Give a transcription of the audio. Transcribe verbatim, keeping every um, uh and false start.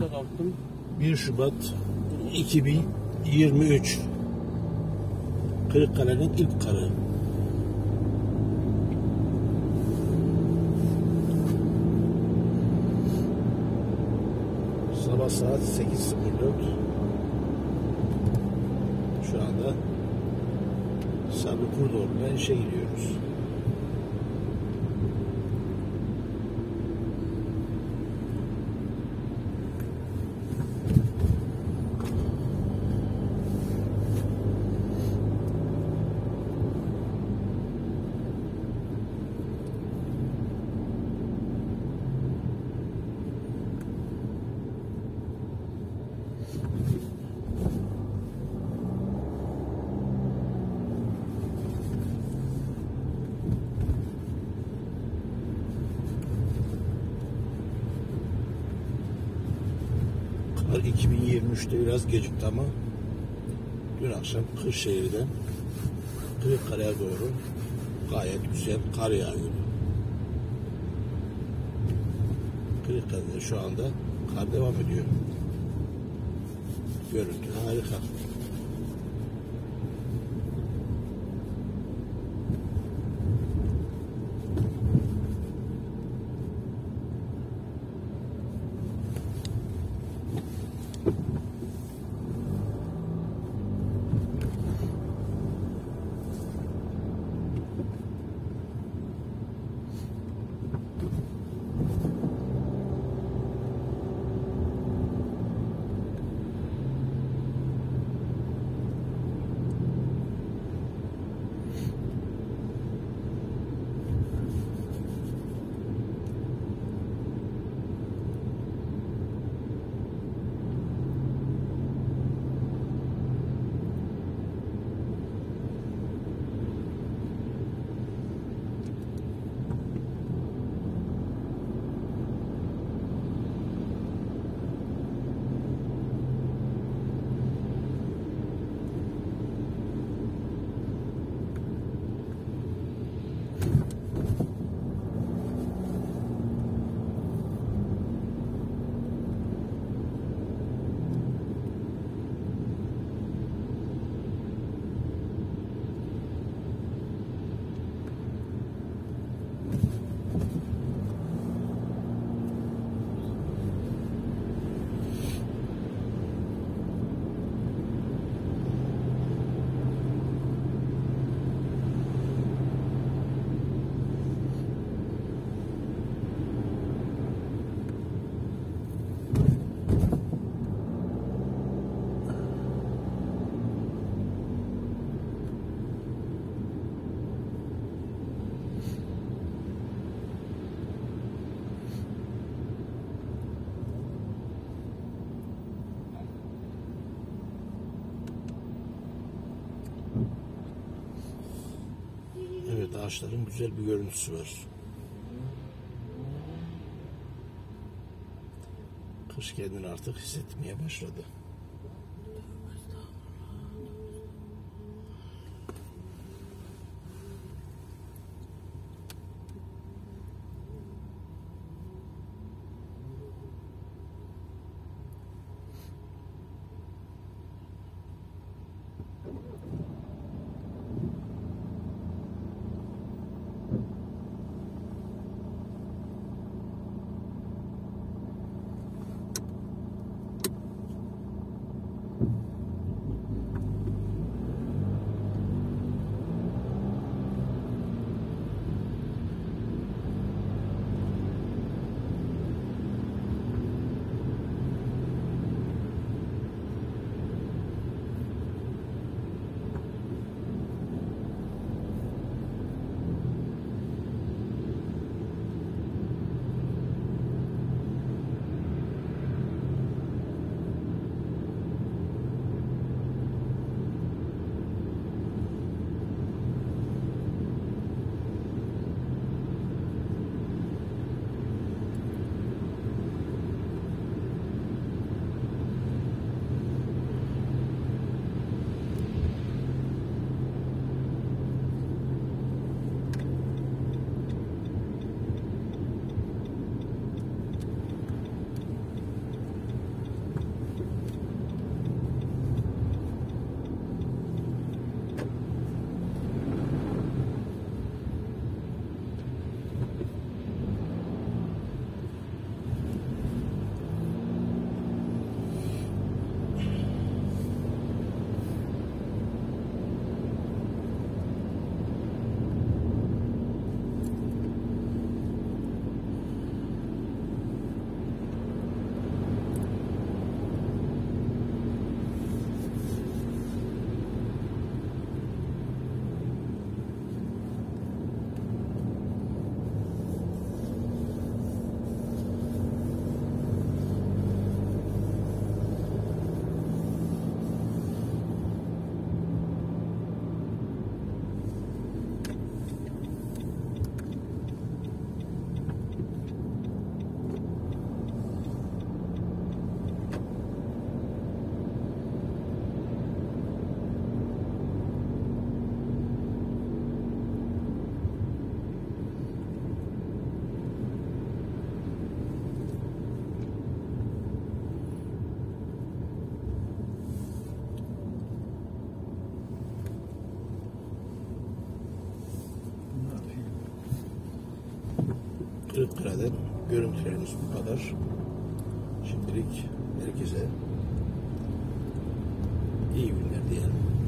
kaçta kalktın? bir Şubat iki bin yirmi üç. Kırıkkale'nin ilk karı. Sabah saat sekiz sıfır dört. Şu anda Sabri Kurdoğlu'na işe gidiyoruz. iki bin yirmi üçte biraz gecikti ama dün akşam Kırşehir'den Kırıkkale'ye doğru gayet güzel kar yağıyordu. Kırıkkale'de şu anda kar devam ediyor. Görüntü harika. Evet, ağaçların güzel bir görüntüsü var. Kış kendini artık hissetmeye başladı. Kırıkkale'den görüntülerimiz bu kadar. Şimdilik herkese iyi günler diyelim.